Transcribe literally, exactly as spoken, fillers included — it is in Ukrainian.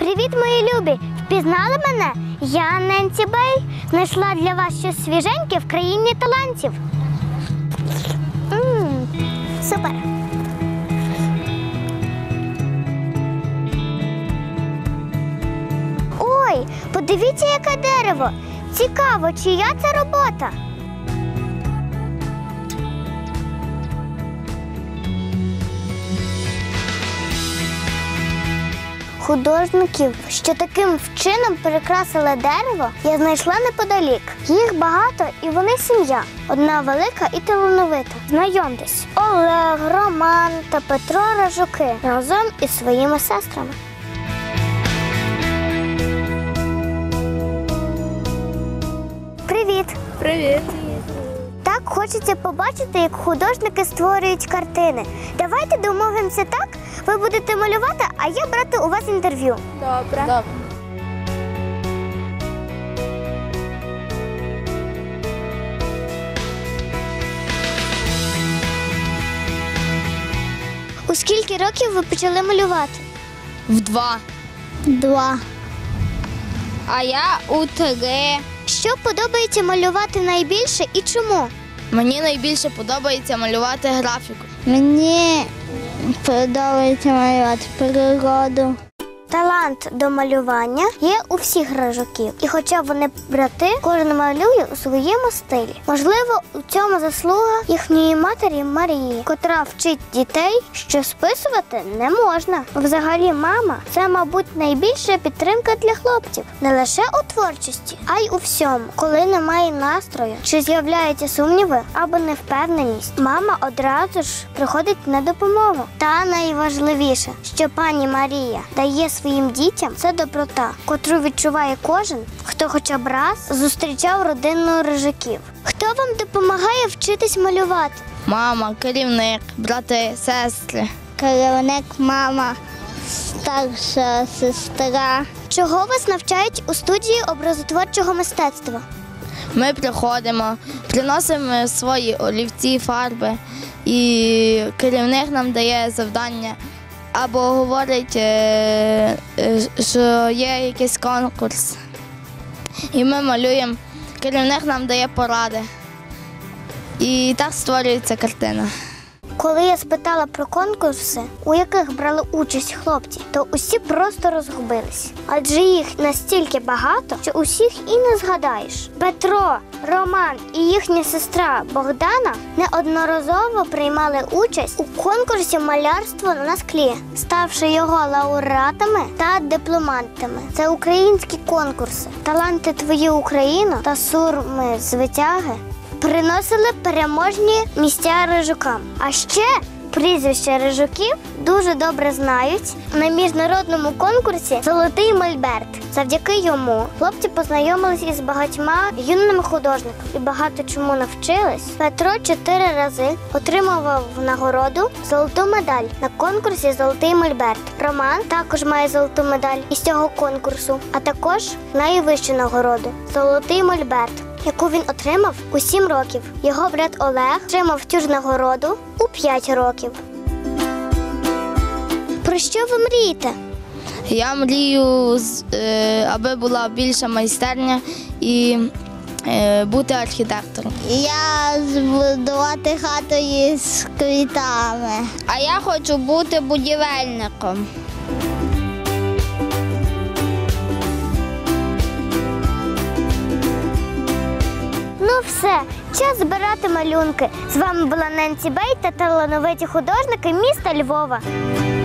Привіт, мої любі! Впізнали мене? Я Ненсі Бей. Знайшла для вас щось свіженьке в країні талантів. Ммм, супер! Ой, подивіться, яке дерево! Цікаво, чия це робота? Художників, що таким чином перекрасили дерево, я знайшла неподалік. Їх багато і вони сім'я. Одна велика і талановита. Знайомтесь. Олег, Роман та Петро Ражуки разом із своїми сестрами. Привіт! Привіт! Так хочеться побачити, як художники створюють картини. Давайте домовимося так, ви будете малювати, а я брати у вас інтерв'ю. Добре. Добре. У скільки років ви почали малювати? В два. Два. А я у три. Що подобається малювати найбільше і чому? Мені найбільше подобається малювати графіку. Мені подобається малювати природу. Талант до малювання є у всіх Ражуків. І хоча вони брати, кожен малює у своєму стилі. Можливо, у цьому заслуга їхньої матері Марії, котра вчить дітей, що списувати не можна. Взагалі, мама – це, мабуть, найбільша підтримка для хлопців. Не лише у творчості, а й у всьому. Коли немає настрою, чи з'являються сумніви або невпевненість, мама одразу ж приходить на допомогу. Та найважливіше, що пані Марія дає своїм дітям, це доброта, котру відчуває кожен, хто хоча б раз зустрічав родину Ражуків. Хто вам допомагає вчитись малювати? Мама, керівник, брати, сестри. Керівник, мама, старша сестра. Чого вас навчають у студії образотворчого мистецтва? Ми приходимо, приносимо свої олівці, фарби, і керівник нам дає завдання. Або говорить, що є якийсь конкурс, і ми малюємо. Керівник нам дає поради. І так створюється картина. Коли я спитала про конкурси, у яких брали участь хлопці, то усі просто розгубились. Адже їх настільки багато, що усіх і не згадаєш. Петро, Роман і їхня сестра Богдана неодноразово приймали участь у конкурсі малярства на склі, ставши його лауреатами та дипломантами. Це українські конкурси. Таланти твої Україно та сурми з витяги приносили переможні місця Ражукам. А ще прізвище Ражуків дуже добре знають на міжнародному конкурсі «Золотий Мольберт». Завдяки йому хлопці познайомились із багатьма юними художниками і багато чому навчились. Петро чотири рази отримував нагороду «Золоту медаль» на конкурсі «Золотий Мольберт». Роман також має золоту медаль із цього конкурсу, а також найвищу нагороду «Золотий Мольберт», яку він отримав у сім років. Його брат Олег отримав цю ж нагороду у п'ять років. Про що ви мрієте? Я мрію, аби була більша майстерня і бути архітектором. Я збудувати хату із квітами. А я хочу бути будівельником. Ну все, час збирати малюнки. З вами була Ненсі Бей та талановиті художники міста Львова.